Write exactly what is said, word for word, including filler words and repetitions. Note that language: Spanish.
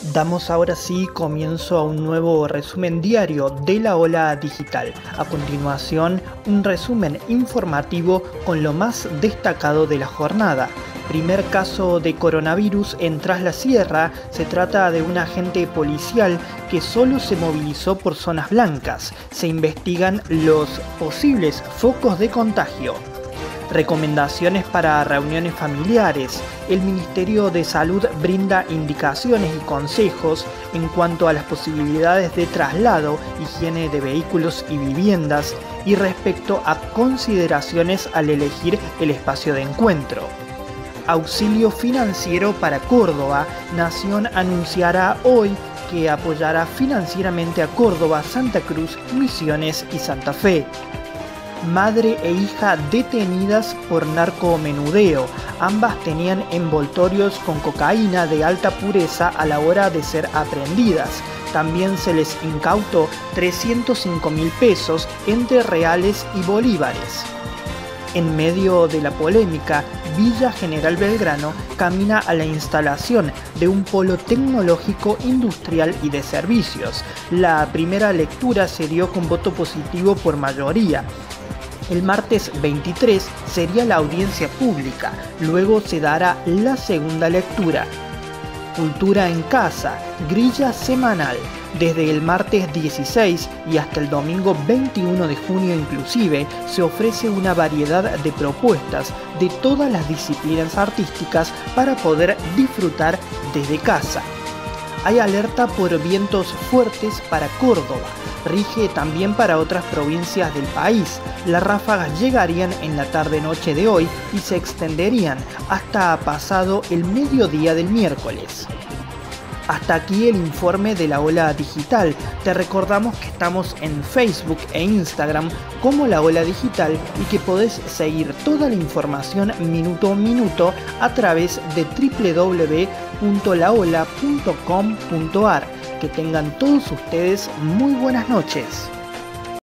Damos ahora sí comienzo a un nuevo resumen diario de la Ola Digital. A continuación, un resumen informativo con lo más destacado de la jornada. Primer caso de coronavirus en Tras la Sierra. Se trata de un agente policial que solo se movilizó por zonas blancas. Se investigan los posibles focos de contagio. Recomendaciones para reuniones familiares. El Ministerio de Salud brinda indicaciones y consejos en cuanto a las posibilidades de traslado, higiene de vehículos y viviendas y respecto a consideraciones al elegir el espacio de encuentro. Auxilio financiero para Córdoba. Nación anunciará hoy que apoyará financieramente a Córdoba, Santa Cruz, Misiones y Santa Fe. Madre e hija detenidas por narcomenudeo. Ambas tenían envoltorios con cocaína de alta pureza a la hora de ser aprehendidas. También se les incautó trescientos cinco mil pesos entre reales y bolívares. En medio de la polémica, Villa General Belgrano camina a la instalación de un polo tecnológico, industrial y de servicios. La primera lectura se dio con voto positivo por mayoría. El martes veintitrés sería la audiencia pública, luego se dará la segunda lectura. Cultura en casa, grilla semanal. Desde el martes dieciséis y hasta el domingo veintiuno de junio inclusive, se ofrece una variedad de propuestas de todas las disciplinas artísticas para poder disfrutar desde casa. Hay alerta por vientos fuertes para Córdoba. Rige también para otras provincias del país. Las ráfagas llegarían en la tarde-noche de hoy y se extenderían hasta pasado el mediodía del miércoles. Hasta aquí el informe de la Ola Digital. Te recordamos que estamos en Facebook e Instagram como la Ola Digital y que podés seguir toda la información minuto a minuto a través de doble u doble u doble u punto la ola punto com punto a r. Que tengan todos ustedes muy buenas noches.